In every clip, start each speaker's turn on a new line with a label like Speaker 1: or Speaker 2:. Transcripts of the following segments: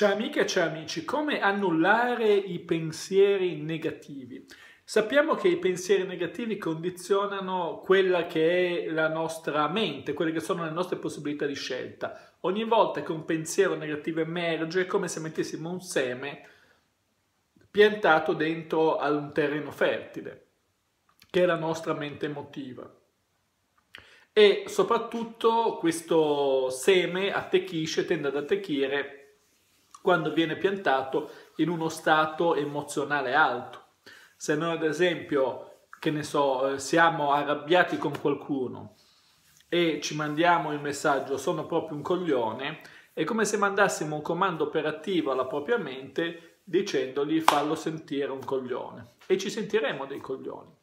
Speaker 1: Ciao amiche e ciao amici, come annullare i pensieri negativi? Sappiamo che i pensieri negativi condizionano quella che è la nostra mente, quelle che sono le nostre possibilità di scelta. Ogni volta che un pensiero negativo emerge è come se mettessimo un seme piantato dentro a un terreno fertile, che è la nostra mente emotiva. E soprattutto questo seme attecchisce, tende ad attecchire quando viene piantato in uno stato emozionale alto. Se noi ad esempio, che ne so, siamo arrabbiati con qualcuno e ci mandiamo il messaggio sono proprio un coglione, è come se mandassimo un comando operativo alla propria mente dicendogli fallo sentire un coglione e ci sentiremo dei coglioni.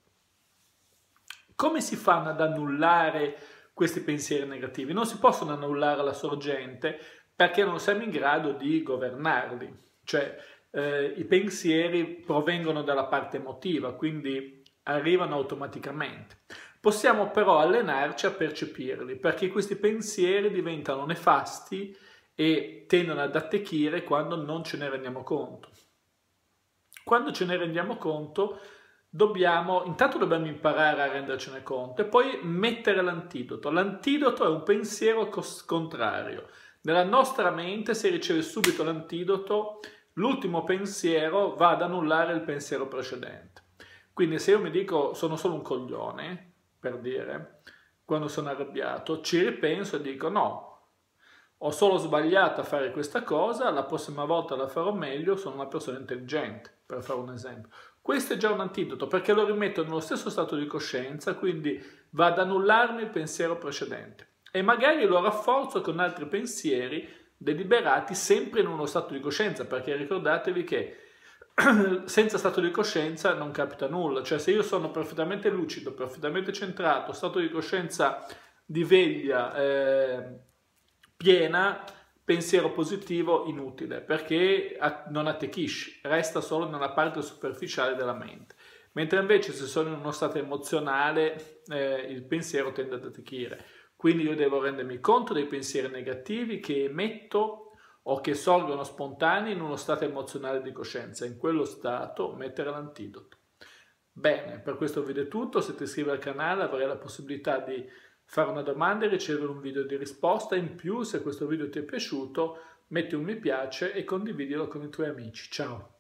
Speaker 1: Come si fanno ad annullare questi pensieri negativi? Non si possono annullare alla sorgente perché non siamo in grado di governarli. Cioè, i pensieri provengono dalla parte emotiva, quindi arrivano automaticamente. Possiamo però allenarci a percepirli, perché questi pensieri diventano nefasti e tendono ad attecchire quando non ce ne rendiamo conto. Quando ce ne rendiamo conto, intanto dobbiamo imparare a rendercene conto e poi mettere l'antidoto. L'antidoto è un pensiero contrario. Nella nostra mente, se riceve subito l'antidoto, l'ultimo pensiero va ad annullare il pensiero precedente. Quindi se io mi dico sono solo un coglione, per dire, quando sono arrabbiato, ci ripenso e dico no, ho solo sbagliato a fare questa cosa, la prossima volta la farò meglio, sono una persona intelligente, per fare un esempio. Questo è già un antidoto, perché lo rimetto nello stesso stato di coscienza, quindi va ad annullarmi il pensiero precedente. E magari lo rafforzo con altri pensieri deliberati sempre in uno stato di coscienza, perché ricordatevi che senza stato di coscienza non capita nulla. Cioè se io sono perfettamente lucido, perfettamente centrato, stato di coscienza di veglia piena, pensiero positivo inutile, perché non attecchisce, resta solo nella parte superficiale della mente. Mentre invece se sono in uno stato emozionale il pensiero tende ad attecchire. Quindi io devo rendermi conto dei pensieri negativi che emetto o che sorgono spontanei in uno stato emozionale di coscienza. In quello stato mettere l'antidoto. Bene, per questo video è tutto. Se ti iscrivi al canale avrai la possibilità di fare una domanda e ricevere un video di risposta. In più, se questo video ti è piaciuto, metti un mi piace e condividilo con i tuoi amici. Ciao!